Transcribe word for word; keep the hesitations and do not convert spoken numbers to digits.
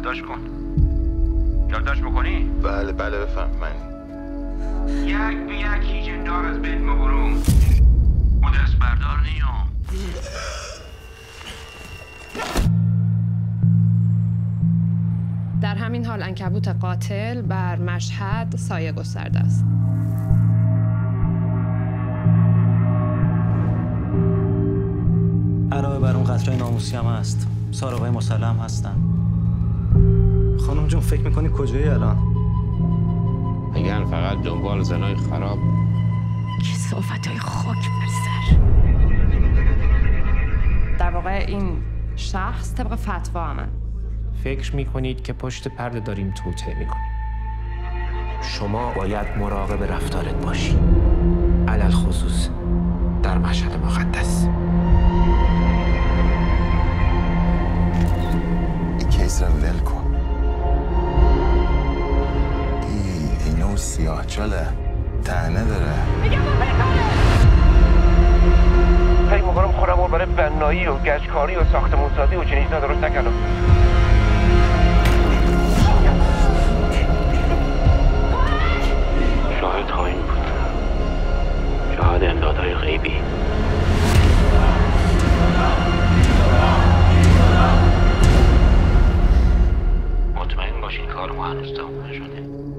یادداشت کن. یادداشت بکنی؟ بله بله بفهم. من یک به یک هیچ اندار از بین ما برو. او دست بردار نیام. در همین حال عنکبوت قاتل بر مشهد سایه گسترده است. علاوه بر اون قطرهای ناموسی هم هست. سارقای مسلم هستن. خانم جون فکر میکنی کجایی الان؟ میگن فقط دنبال زنای خراب. کثافت‌های خاک بر سر. در واقع این شخص طبق فتوا همه. فکر میکنید که پشت پرده داریم توطئه میکنیم. شما باید مراقب رفتارت باشی. علل خصوص در مشهد مقدس. این کیس رو ول کن. ای اینو سیاه چاله تنه داره. میگم با پیکاره. فکر میکنم خودم رو برای بنایی و گچکاری و ساختمونسازی و چنین چیزا درست نکردم. شاهد خواهیم بود. شاهد امدادهای غیبی. مطمئن باشین کار ما هنوز تموم نشده.